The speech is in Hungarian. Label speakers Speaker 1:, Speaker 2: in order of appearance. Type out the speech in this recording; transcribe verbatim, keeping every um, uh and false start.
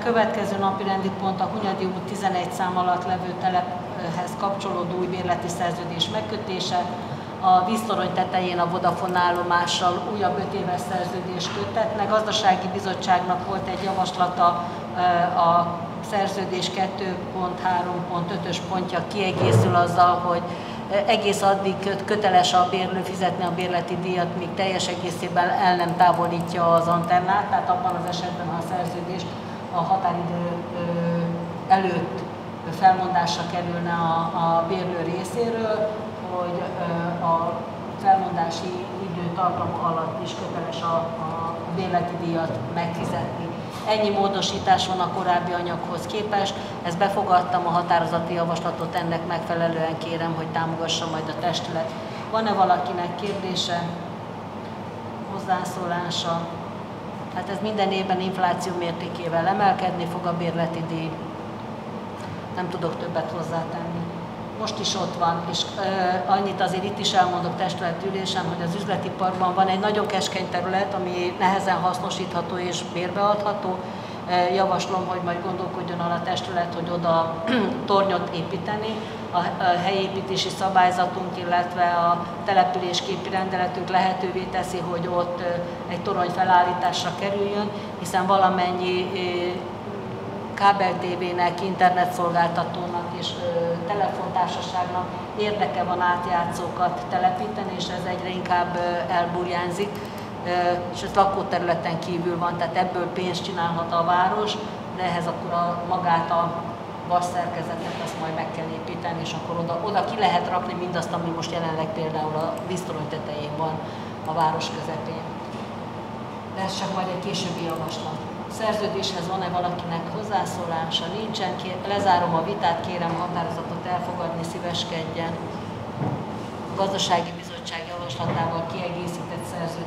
Speaker 1: következő napi rendi pont a Hunyadi út tizenegy szám alatt levő telephez kapcsolódó új bérleti szerződés megkötése. A víztorony tetején a Vodafone állomással újabb öt éves szerződést kötetnek. A gazdasági bizottságnak volt egy javaslata, a szerződés kettő pont három pont ötös pontja kiegészül azzal, hogy egész addig köteles a bérlő fizetni a bérleti díjat, míg teljes egészében el nem távolítja az antennát, tehát abban az esetben, ha a szerződés a határidő előtt felmondásra kerülne a, a bérlő részéről, hogy a felmondási időtartam alatt is köteles a, a bérleti díjat megfizetni. Ennyi módosítás van a korábbi anyaghoz képest, ezt befogadtam, a határozati javaslatot ennek megfelelően kérem, hogy támogassa majd a testület. Van-e valakinek kérdése, hozzászólása? Hát ez minden évben infláció mértékével emelkedni fog a bérleti díj. Nem tudok többet hozzátenni. Most is ott van, és uh, annyit azért itt is elmondok testületülésen, hogy az üzleti parkban van egy nagyon keskeny terület, ami nehezen hasznosítható és bérbeadható. Uh, javaslom, hogy majd gondolkodjon arra a testület, hogy oda tornyot építeni. A, a helyépítési szabályzatunk, illetve a településképi rendeletünk lehetővé teszi, hogy ott uh, egy torony felállításra kerüljön, hiszen valamennyi uh, kábel-tévének, internetszolgáltatónak és ö, telefontársaságnak érdeke van átjátszókat telepíteni, és ez egyre inkább ö, elburjánzik, ö, és ez lakóterületen kívül van, tehát ebből pénzt csinálhat a város, de ehhez akkor a, magát a vasszerkezetet azt majd meg kell építeni, és akkor oda, oda ki lehet rakni mindazt, ami most jelenleg például a víztorony tetején van a város közepén. De ez csak majd egy későbbi javaslat. Szerződéshez van-e valakinek hozzászólása? Nincsen. Lezárom a vitát, kérem a határozatot elfogadni, szíveskedjen. A gazdasági bizottság javaslatával kiegészített szerződés.